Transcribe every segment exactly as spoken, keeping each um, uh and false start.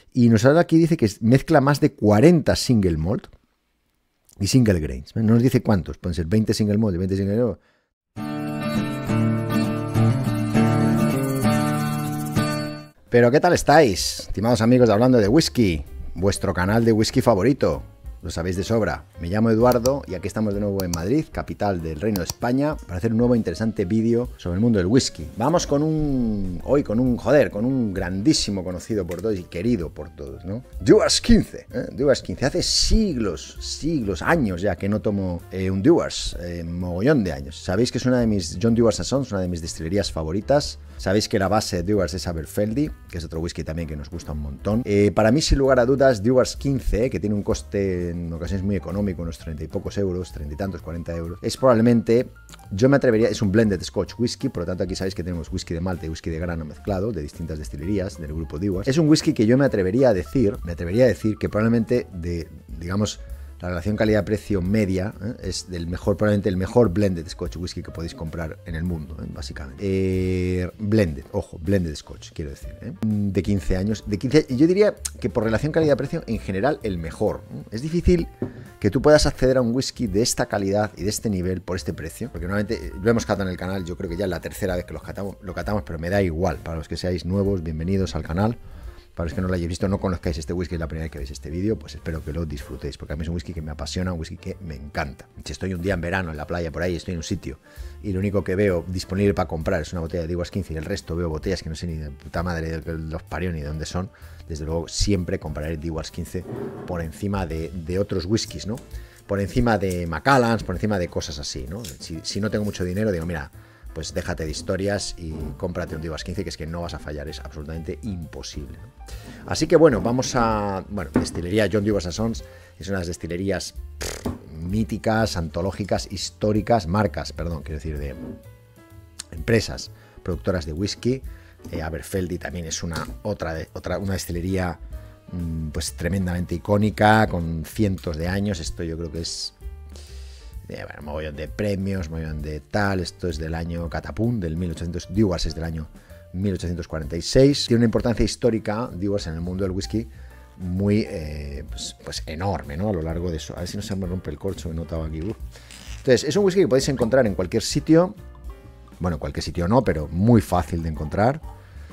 Y nos habla aquí, dice que mezcla más de cuarenta single malt y single grains. No nos dice cuántos, pueden ser veinte single malt y veinte single grains. Pero ¿qué tal estáis, estimados amigos de Hablando de Whisky? Vuestro canal de whisky favorito. Lo sabéis de sobra. Me llamo Eduardo y aquí estamos de nuevo en Madrid, capital del Reino de España, para hacer un nuevo interesante vídeo sobre el mundo del whisky. Vamos con un... hoy con un... joder, con un grandísimo conocido por todos y querido por todos, ¿no? Dewar's quince. ¿eh? Dewar's quince. Hace siglos, siglos, años ya que no tomo eh, un Dewar's. Eh, mogollón de años. Sabéis que es una de mis... John Dewar's Sons, una de mis destilerías favoritas. Sabéis que la base de Dewar's es Aberfeldy, que es otro whisky también que nos gusta un montón. Eh, para mí, sin lugar a dudas, Dewar's quince, que tiene un coste en ocasiones muy económico, unos treinta y pocos euros, treinta y tantos, cuarenta euros, es probablemente, yo me atrevería, es un blended Scotch whisky, por lo tanto aquí sabéis que tenemos whisky de malta y whisky de grano mezclado, de distintas destilerías del grupo Dewar's. Es un whisky que yo me atrevería a decir, me atrevería a decir que probablemente de, digamos, la relación calidad-precio media ¿eh? es del mejor, probablemente el mejor blended Scotch whisky que podéis comprar en el mundo, ¿eh? básicamente. Eh, blended, ojo, blended Scotch, quiero decir. ¿eh? De quince años. De quince, yo diría que por relación calidad-precio, en general, el mejor. ¿eh? Es difícil que tú puedas acceder a un whisky de esta calidad y de este nivel por este precio. Porque normalmente lo hemos catado en el canal, yo creo que ya es la tercera vez que los catamos, lo catamos, pero me da igual. Para los que seáis nuevos, bienvenidos al canal. Para los que no lo hayáis visto, no conozcáis este whisky, es la primera vez que veis este vídeo, pues espero que lo disfrutéis, porque a mí es un whisky que me apasiona, un whisky que me encanta. Si estoy un día en verano en la playa por ahí, estoy en un sitio y lo único que veo disponible para comprar es una botella de Dewar's quince y el resto veo botellas que no sé ni de puta madre de los parió ni de dónde son, desde luego siempre compraré Dewar's quince por encima de, de otros whiskies, ¿no? Por encima de Macallans, por encima de cosas así, ¿no? Si, si no tengo mucho dinero, digo, mira, pues déjate de historias y cómprate un Dewar's quince, que es que no vas a fallar, es absolutamente imposible, ¿no? Así que bueno, vamos a... Bueno, destilería John Dewar's Sons es una de las destilerías pff, míticas, antológicas, históricas, marcas, perdón, quiero decir, de empresas productoras de whisky. Eh, Aberfeldy también es una otra, de, otra una destilería mmm, pues tremendamente icónica, con cientos de años. Esto yo creo que es... Eh, bueno, mogollón de premios, mogollón de tal. Esto es del año Catapum, del mil ochocientos. Dewar's es del año mil ochocientos cuarenta y seis. Tiene una importancia histórica, Dewar's, en el mundo del whisky muy eh, pues, pues enorme, ¿no? A lo largo de eso. A ver si no se me rompe el corcho, he notado aquí. Uh. Entonces, es un whisky que podéis encontrar en cualquier sitio. Bueno, cualquier sitio no, pero muy fácil de encontrar.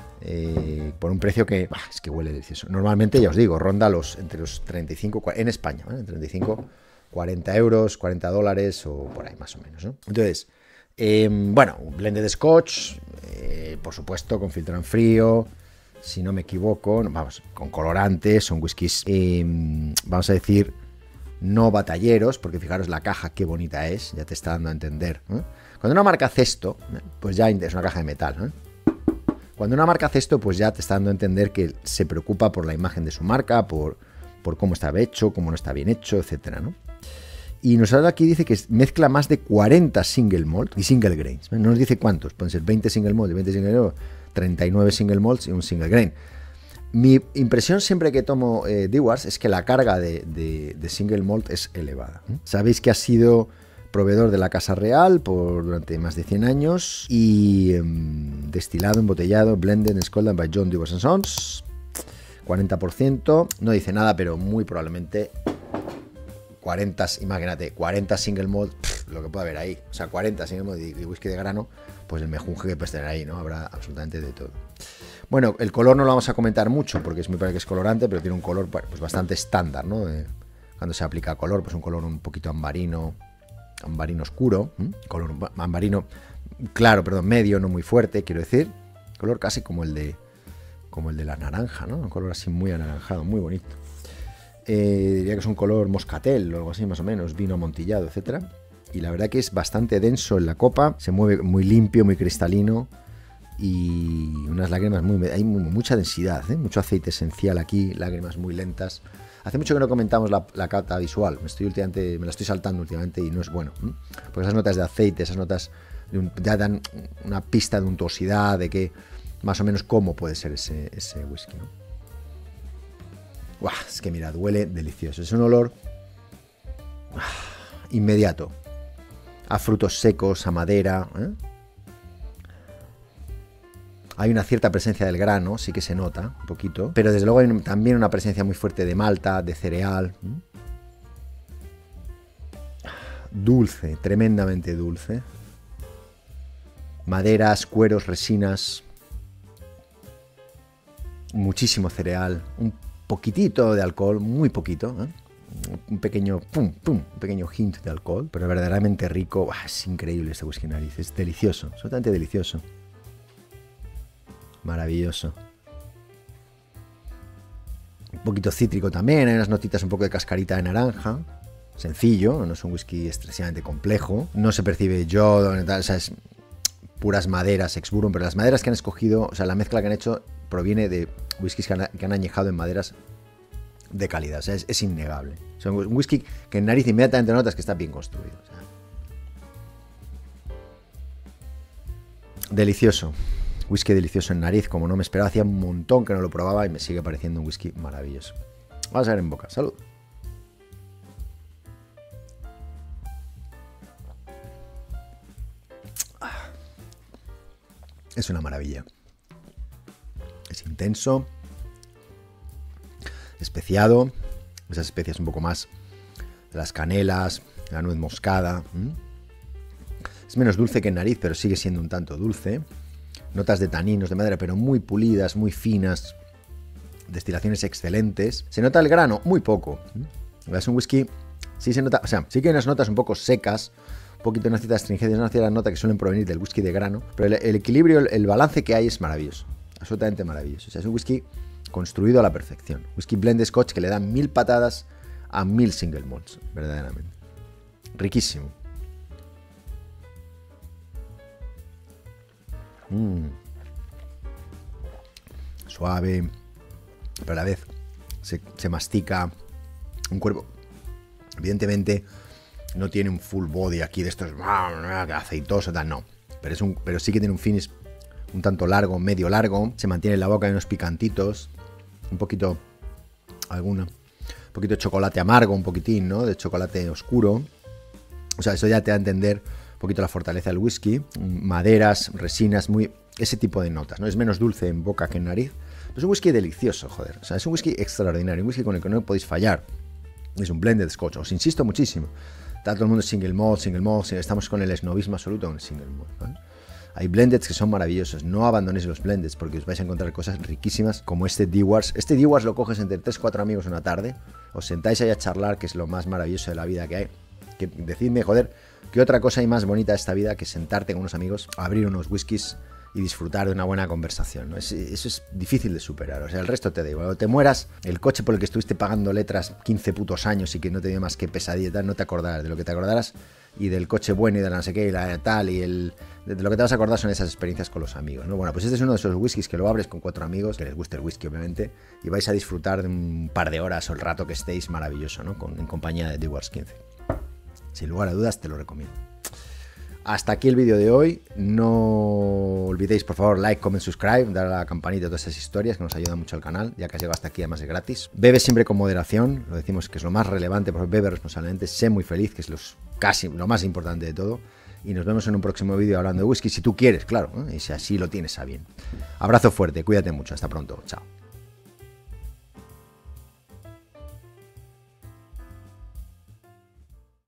Eh, por un precio que bah, es que huele delicioso. Normalmente, ya os digo, ronda los entre los treinta y cinco, en España, ¿eh? treinta y cinco, cuarenta euros, cuarenta dólares o por ahí más o menos, ¿no? Entonces, eh, bueno, un blended Scotch, eh, por supuesto, con filtro en frío, si no me equivoco, vamos, con colorantes, son whiskies, eh, vamos a decir, no batalleros, porque fijaros la caja qué bonita es, ya te está dando a entender, ¿eh? Cuando una marca hace esto, pues ya es una caja de metal, ¿eh? Cuando una marca hace esto, pues ya te está dando a entender que se preocupa por la imagen de su marca, por, por cómo está hecho, cómo no está bien hecho, etcétera, ¿no? Y nos habla aquí, dice que mezcla más de cuarenta single malt y single grains. No nos dice cuántos, pueden ser veinte single malt y veinte single grains, treinta y nueve single malts y un single grain. Mi impresión siempre que tomo eh, Dewar's es que la carga de, de, de single malt es elevada. ¿eh? Sabéis que ha sido proveedor de la Casa Real por durante más de cien años y eh, destilado, embotellado, blended and scalded by John Dewar's Sons, cuarenta por ciento. No dice nada, pero muy probablemente cuarenta, imagínate, cuarenta single malt, pff, lo que puede haber ahí. O sea, cuarenta single malt y, y whisky de grano, pues el mejunje que puedes tener ahí, ¿no? Habrá absolutamente de todo. Bueno, el color no lo vamos a comentar mucho porque es muy parece que es colorante, pero tiene un color pues bastante estándar, ¿no? Eh, cuando se aplica color, pues un color un poquito ambarino, ambarino oscuro, ¿eh? Color ambarino claro, perdón, medio, no muy fuerte, quiero decir. Color casi como el de como el de la naranja, ¿no? Un color así muy anaranjado, muy bonito. Eh, diría que es un color moscatel o algo así más o menos, vino amontillado, etcétera. Y la verdad que es bastante denso en la copa, se mueve muy limpio, muy cristalino y unas lágrimas muy... hay mucha densidad, ¿eh? Mucho aceite esencial aquí, lágrimas muy lentas. Hace mucho que no comentamos la, la cata visual, me, estoy últimamente, me la estoy saltando últimamente y no es bueno, ¿eh? Porque esas notas de aceite, esas notas de un, ya dan una pista de untuosidad, de que más o menos cómo puede ser ese, ese whisky, ¿no? Uah, es que mirad, huele delicioso. Es un olor ah, inmediato a frutos secos, a madera, ¿eh? Hay una cierta presencia del grano, sí que se nota un poquito, pero desde luego hay también una presencia muy fuerte de malta, de cereal. Dulce, tremendamente dulce. Maderas, cueros, resinas. Muchísimo cereal. Un poquitito de alcohol, muy poquito, ¿eh? Un pequeño pum, pum, un pequeño hint de alcohol, pero verdaderamente rico. ¡Buah! Es increíble este whisky nariz, es delicioso, absolutamente delicioso. Maravilloso. Un poquito cítrico también, hay unas notitas un poco de cascarita de naranja. Sencillo, no es un whisky excesivamente complejo. No se percibe yodo, o sea, es puras maderas, ex bourbon, pero las maderas que han escogido, o sea, la mezcla que han hecho proviene de whiskies que han, que han añejado en maderas de calidad, o sea, es, es innegable. O sea, un whisky que en nariz inmediatamente notas que está bien construido. O sea. Delicioso. Whisky delicioso en nariz, como no me esperaba, hacía un montón que no lo probaba y me sigue pareciendo un whisky maravilloso. Vamos a ver en boca, salud. Es una maravilla. Es intenso, especiado, esas especias un poco más de las canelas, la nuez moscada. ¿Mm? Es menos dulce que en nariz, pero sigue siendo un tanto dulce. Notas de taninos de madera, pero muy pulidas, muy finas. Destilaciones excelentes. Se nota el grano muy poco. ¿Mm? Es un whisky, sí se nota, o sea, sí que hay unas notas un poco secas, un poquito una cierta astringencia, una cierta nota que suelen provenir del whisky de grano, pero el, el equilibrio, el, el balance que hay es maravilloso, absolutamente maravilloso. O sea, es un whisky construido a la perfección. Whisky blend Scotch que le da mil patadas a mil single malts, verdaderamente. Riquísimo. Mm. Suave, pero a la vez se, se mastica un cuerpo. Evidentemente no tiene un full body aquí de estos aceitoso, tal, no. Pero, es un, pero sí que tiene un finish un tanto largo, medio largo. Se mantiene en la boca, hay unos picantitos. Un poquito, alguna, un poquito de chocolate amargo, un poquitín, ¿no? De chocolate oscuro. O sea, eso ya te da a entender un poquito la fortaleza del whisky. Maderas, resinas, muy ese tipo de notas, ¿no? Es menos dulce en boca que en nariz. Pero es un whisky delicioso, joder. O sea, es un whisky extraordinario, un whisky con el que no podéis fallar. Es un blended Scotch, os insisto muchísimo. Está todo el mundo single malt, single malt, estamos con el esnovismo absoluto con el single malt, ¿vale? Hay blendeds que son maravillosos, no abandonéis los blendeds porque os vais a encontrar cosas riquísimas como este Dewar's. Este Dewar's lo coges entre tres cuatro amigos una tarde, os sentáis ahí a charlar, que es lo más maravilloso de la vida que hay. Que, decidme, joder, ¿qué otra cosa hay más bonita de esta vida que sentarte con unos amigos, abrir unos whiskies y disfrutar de una buena conversación, ¿no? Es, eso es difícil de superar, o sea, el resto te da igual. Cuando te mueras, el coche por el que estuviste pagando letras quince putos años y que no te dio más que pesadilla y tal, no te acordarás. De lo que te acordarás y del coche bueno y de la no sé qué y la tal y el... De lo que te vas a acordar son esas experiencias con los amigos, ¿no? Bueno, pues este es uno de esos whiskies que lo abres con cuatro amigos, que les guste el whisky obviamente, y vais a disfrutar de un par de horas o el rato que estéis maravilloso, ¿no? Con, en compañía de Dewar's quince. Sin lugar a dudas te lo recomiendo. Hasta aquí el vídeo de hoy. No olvidéis, por favor, like, comment, subscribe, dar a la campanita de todas esas historias que nos ayudan mucho al canal, ya que has llegado hasta aquí, además de gratis. Bebe siempre con moderación, lo decimos que es lo más relevante, por bebe responsablemente, sé muy feliz, que es los, casi lo más importante de todo. Y nos vemos en un próximo vídeo hablando de whisky, si tú quieres, claro, ¿eh? Y si así lo tienes a bien. Abrazo fuerte, cuídate mucho, hasta pronto, chao.